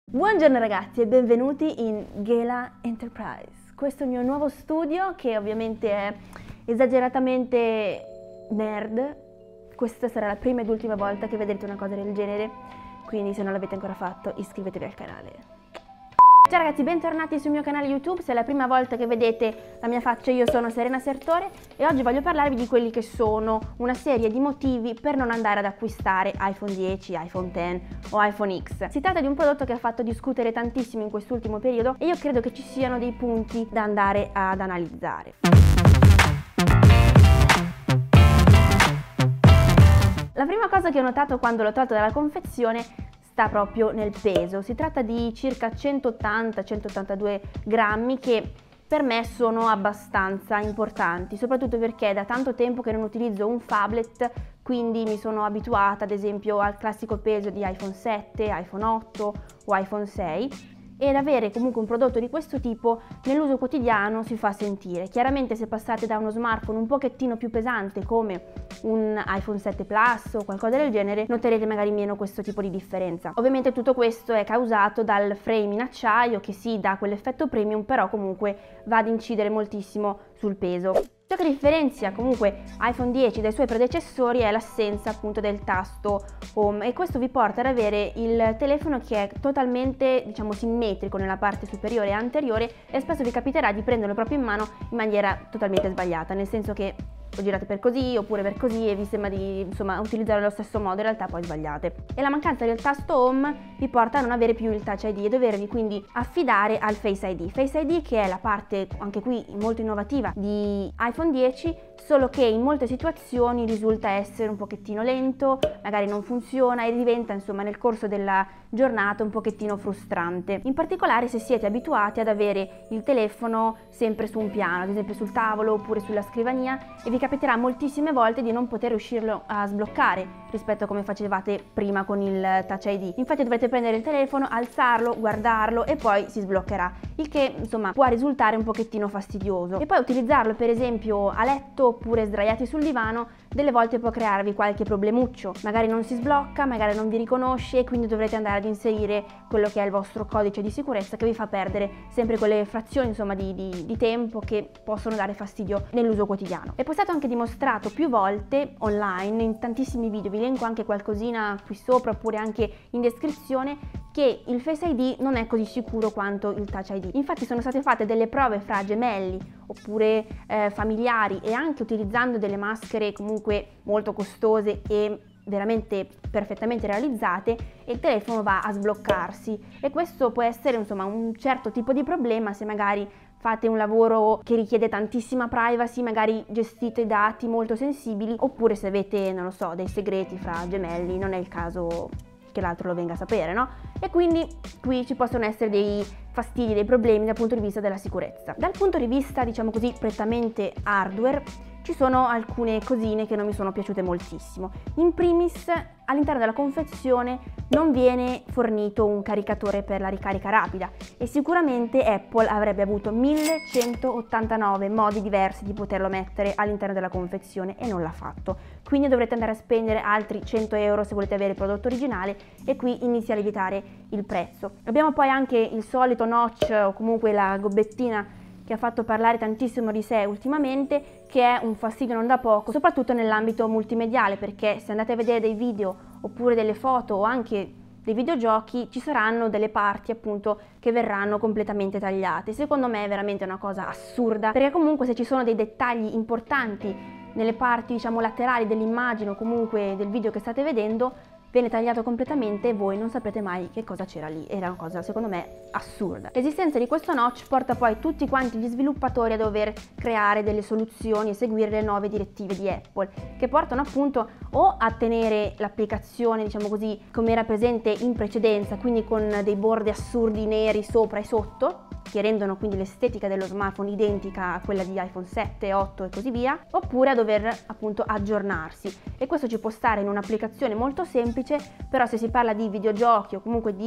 Buongiorno ragazzi e benvenuti in Gela Enterprise. Questo è il mio nuovo studio che ovviamente è esageratamente nerd. Questa sarà la prima ed ultima volta che vedrete una cosa del genere, quindi se non l'avete ancora fatto iscrivetevi al canale. Ciao ragazzi, bentornati sul mio canale YouTube. Se è la prima volta che vedete la mia faccia, io sono Serena Sertore e oggi voglio parlarvi di quelli che sono una serie di motivi per non andare ad acquistare iPhone 10, iPhone X o iPhone X. Si tratta di un prodotto che ha fatto discutere tantissimo in quest'ultimo periodo e io credo che ci siano dei punti da andare ad analizzare. La prima cosa che ho notato quando l'ho tolto dalla confezione sta proprio nel peso. Si tratta di circa 180-182 grammi che per me sono abbastanza importanti, soprattutto perché è da tanto tempo che non utilizzo un phablet, quindi mi sono abituata ad esempio al classico peso di iPhone 7, iPhone 8 o iPhone 6. Ed avere comunque un prodotto di questo tipo nell'uso quotidiano si fa sentire. Chiaramente se passate da uno smartphone un pochettino più pesante come un iPhone 7 Plus o qualcosa del genere, noterete magari meno questo tipo di differenza. Ovviamente tutto questo è causato dal frame in acciaio che sì, dà quell'effetto premium, però comunque va ad incidere moltissimo sul peso. Ciò che differenzia comunque iPhone 10 dai suoi predecessori è l'assenza appunto del tasto home e questo vi porta ad avere il telefono che è totalmente simmetrico nella parte superiore e anteriore e spesso vi capiterà di prenderlo proprio in mano in maniera totalmente sbagliata, nel senso che lo girate per così oppure per così e vi sembra di utilizzarlo allo stesso modo, in realtà poi sbagliate. E la mancanza del tasto home vi porta a non avere più il Touch ID e dovervi quindi affidare al Face ID. Face ID che è la parte anche qui molto innovativa di iPhone 10, solo che in molte situazioni risulta essere un pochettino lento, magari non funziona e diventa nel corso della giornata un pochettino frustrante. In particolare se siete abituati ad avere il telefono sempre su un piano, ad esempio sul tavolo oppure sulla scrivania, e vi capiterà moltissime volte di non poter riuscirlo a sbloccare rispetto a come facevate prima con il Touch ID. Infatti dovrete prendere il telefono, alzarlo, guardarlo e poi si sbloccherà, il che può risultare un pochettino fastidioso. E poi utilizzarlo per esempio a letto oppure sdraiati sul divano delle volte può crearvi qualche problemuccio, magari non si sblocca, magari non vi riconosce e quindi dovrete andare ad inserire quello che è il vostro codice di sicurezza che vi fa perdere sempre quelle frazioni di tempo che possono dare fastidio nell'uso quotidiano. E poi è stato anche dimostrato più volte online, in tantissimi video, vi elenco anche qualcosina qui sopra oppure anche in descrizione, che il Face ID non è così sicuro quanto il Touch ID. Infatti sono state fatte delle prove fra gemelli oppure familiari e anche utilizzando delle maschere comunque molto costose e veramente perfettamente realizzate e il telefono va a sbloccarsi e questo può essere un certo tipo di problema se magari fate un lavoro che richiede tantissima privacy, magari gestite dati molto sensibili oppure se avete, non lo so, dei segreti fra gemelli, non è il caso che l'altro lo venga a sapere, no? E quindi qui ci possono essere dei fastidi, dei problemi dal punto di vista della sicurezza. Dal punto di vista, prettamente hardware, ci sono alcune cosine che non mi sono piaciute moltissimo. In primis, all'interno della confezione non viene fornito un caricatore per la ricarica rapida e sicuramente Apple avrebbe avuto 1189 modi diversi di poterlo mettere all'interno della confezione e non l'ha fatto. Quindi dovrete andare a spendere altri 100 euro se volete avere il prodotto originale e qui inizia a lievitare il prezzo. Abbiamo poi anche il solito notch o comunque la gobbettina che ha fatto parlare tantissimo di sé ultimamente, che è un fastidio non da poco, soprattutto nell'ambito multimediale, perché se andate a vedere dei video oppure delle foto o anche dei videogiochi ci saranno delle parti appunto che verranno completamente tagliate. Secondo me è veramente una cosa assurda, perché comunque se ci sono dei dettagli importanti nelle parti laterali dell'immagine o comunque del video che state vedendo, viene tagliato completamente e voi non saprete mai che cosa c'era lì. Era una cosa secondo me assurda. L'esistenza di questo notch porta poi tutti quanti gli sviluppatori a dover creare delle soluzioni e seguire le nuove direttive di Apple che portano appunto o a tenere l'applicazione come era presente in precedenza, quindi con dei bordi assurdi neri sopra e sotto che rendono quindi l'estetica dello smartphone identica a quella di iPhone 7, 8 e così via, oppure a dover appunto aggiornarsi. E questo ci può stare in un'applicazione molto semplice, però se si parla di videogiochi o comunque di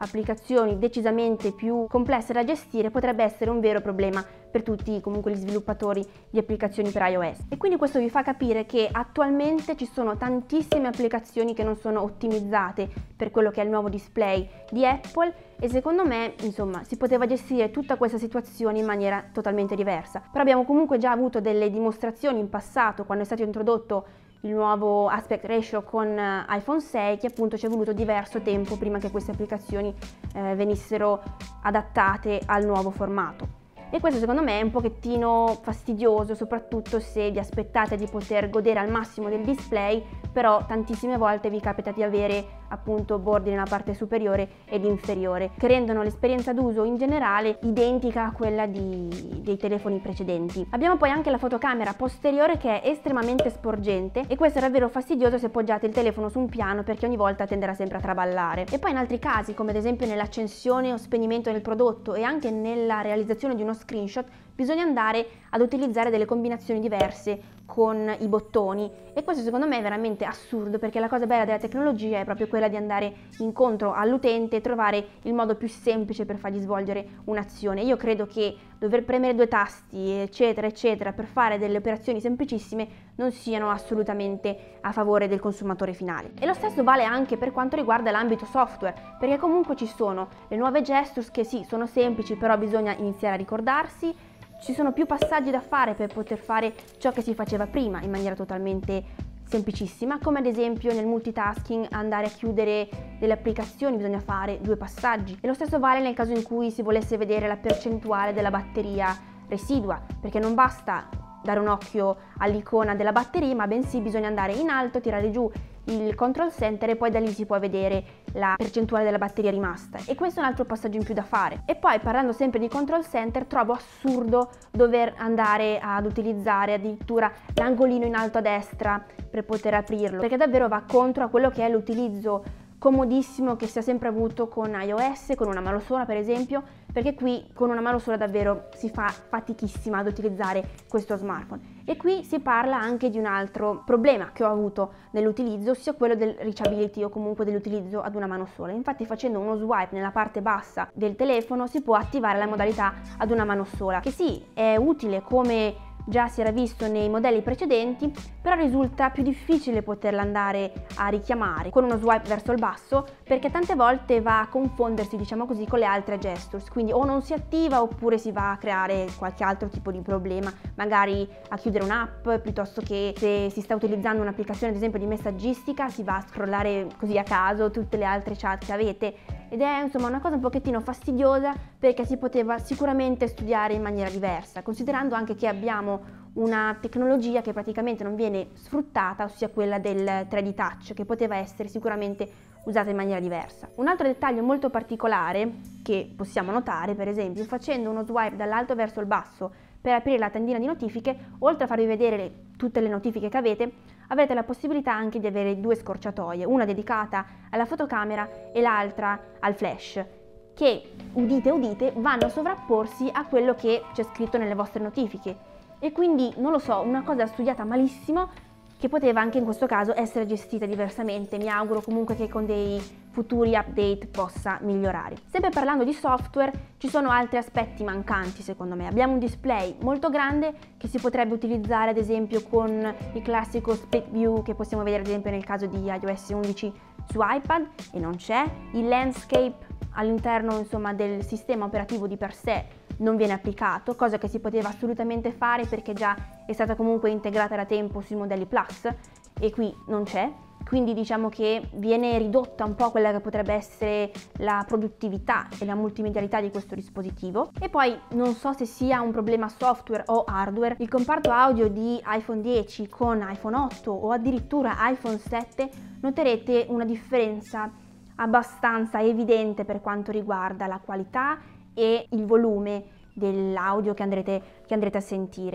applicazioni decisamente più complesse da gestire, potrebbe essere un vero problema per tutti comunque gli sviluppatori di applicazioni per iOS. E quindi questo vi fa capire che attualmente ci sono tantissime applicazioni che non sono ottimizzate per quello che è il nuovo display di Apple, e secondo me insomma si poteva gestire tutta questa situazione in maniera totalmente diversa. Però abbiamo comunque già avuto delle dimostrazioni in passato, quando è stato introdotto il nuovo aspect ratio con iPhone 6, che appunto ci è voluto diverso tempo prima che queste applicazioni venissero adattate al nuovo formato. E questo secondo me è un pochettino fastidioso, soprattutto se vi aspettate di poter godere al massimo del display, però tantissime volte vi capita di avere appunto bordi nella parte superiore ed inferiore, che rendono l'esperienza d'uso in generale identica a quella dei telefoni precedenti. Abbiamo poi anche la fotocamera posteriore, che è estremamente sporgente, e questo è davvero fastidioso se poggiate il telefono su un piano, perché ogni volta tenderà sempre a traballare. E poi in altri casi, come ad esempio nell'accensione o spegnimento del prodotto e anche nella realizzazione di uno screenshot, bisogna andare ad utilizzare delle combinazioni diverse con i bottoni, e questo secondo me è veramente assurdo, perché la cosa bella della tecnologia è proprio quella di andare incontro all'utente e trovare il modo più semplice per fargli svolgere un'azione. Io credo che dover premere due tasti eccetera eccetera per fare delle operazioni semplicissime non siano assolutamente a favore del consumatore finale. E lo stesso vale anche per quanto riguarda l'ambito software, perché comunque ci sono le nuove gestures che sì, sono semplici, però bisogna iniziare a ricordarsi. Ci sono più passaggi da fare per poter fare ciò che si faceva prima in maniera totalmente semplicissima, come ad esempio nel multitasking andare a chiudere delle applicazioni bisogna fare 2 passaggi, e lo stesso vale nel caso in cui si volesse vedere la percentuale della batteria residua, perché non basta dare un occhio all'icona della batteria, ma bensì bisogna andare in alto, tirare giù il control center e poi da lì si può vedere la percentuale della batteria rimasta, e questo è un altro passaggio in più da fare. E poi, parlando sempre di control center, trovo assurdo dover andare ad utilizzare addirittura l'angolino in alto a destra per poter aprirlo, perché davvero va contro a quello che è l'utilizzo comodissimo che si è sempre avuto con iOS, con una mano sola per esempio, perché qui con una mano sola davvero si fa fatichissima ad utilizzare questo smartphone. E qui si parla anche di un altro problema che ho avuto nell'utilizzo, ossia quello del reachability, o comunque dell'utilizzo ad una mano sola. Infatti, facendo uno swipe nella parte bassa del telefono si può attivare la modalità ad una mano sola, che sì, è utile come già si era visto nei modelli precedenti, però risulta più difficile poterla andare a richiamare con uno swipe verso il basso, perché tante volte va a confondersi, diciamo così, con le altre gestures, quindi o non si attiva oppure si va a creare qualche altro tipo di problema, magari a chiudere un'app, piuttosto che se si sta utilizzando un'applicazione ad esempio di messaggistica si va a scrollare così a caso tutte le altre chat che avete, ed è insomma una cosa un pochettino fastidiosa, perché si poteva sicuramente studiare in maniera diversa, considerando anche che abbiamo una tecnologia che praticamente non viene sfruttata, ossia quella del 3D Touch, che poteva essere sicuramente usata in maniera diversa. Un altro dettaglio molto particolare che possiamo notare, per esempio, facendo uno swipe dall'alto verso il basso per aprire la tendina di notifiche, oltre a farvi vedere tutte le notifiche che avete, avrete la possibilità anche di avere 2 scorciatoie, una dedicata alla fotocamera e l'altra al flash, che, udite udite, vanno a sovrapporsi a quello che c'è scritto nelle vostre notifiche. E quindi, non lo so, una cosa studiata malissimo, che poteva anche in questo caso essere gestita diversamente. Mi auguro comunque che con dei futuri update possa migliorare. Sempre parlando di software, ci sono altri aspetti mancanti secondo me. Abbiamo un display molto grande che si potrebbe utilizzare ad esempio con il classico split view che possiamo vedere ad esempio nel caso di iOS 11 su iPad, e non c'è. Il landscape all'interno insomma del sistema operativo di per sé non viene applicato, cosa che si poteva assolutamente fare perché già è stata comunque integrata da tempo sui modelli Plus, e qui non c'è. Quindi diciamo che viene ridotta un po' quella che potrebbe essere la produttività e la multimedialità di questo dispositivo. E poi non so se sia un problema software o hardware, il comparto audio di iPhone 10 con iPhone 8 o addirittura iPhone 7 noterete una differenza abbastanza evidente per quanto riguarda la qualità e il volume dell'audio che andrete a sentire.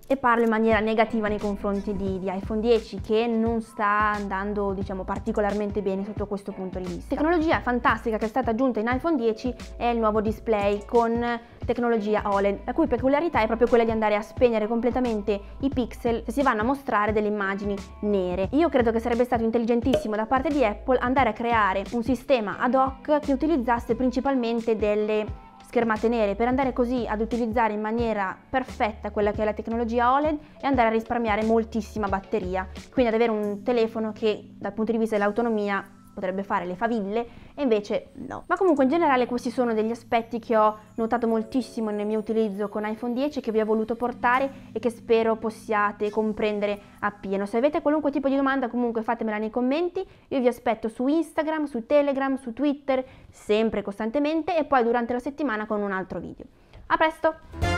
e parlo in maniera negativa nei confronti di iPhone 10, che non sta andando, diciamo, particolarmente bene sotto questo punto di vista. Tecnologia fantastica che è stata aggiunta in iPhone 10 è il nuovo display con tecnologia OLED, la cui peculiarità è proprio quella di andare a spegnere completamente i pixel se si vanno a mostrare delle immagini nere. Io credo che sarebbe stato intelligentissimo da parte di Apple andare a creare un sistema ad hoc che utilizzasse principalmente delle schermate nere, per andare così ad utilizzare in maniera perfetta quella che è la tecnologia OLED e andare a risparmiare moltissima batteria, quindi ad avere un telefono che dal punto di vista dell'autonomia potrebbe fare le faville e invece no. Ma comunque in generale questi sono degli aspetti che ho notato moltissimo nel mio utilizzo con iPhone 10, che vi ho voluto portare e che spero possiate comprendere appieno. Se avete qualunque tipo di domanda comunque fatemela nei commenti, io vi aspetto su Instagram, su Telegram, su Twitter, sempre costantemente, e poi durante la settimana con un altro video. A presto!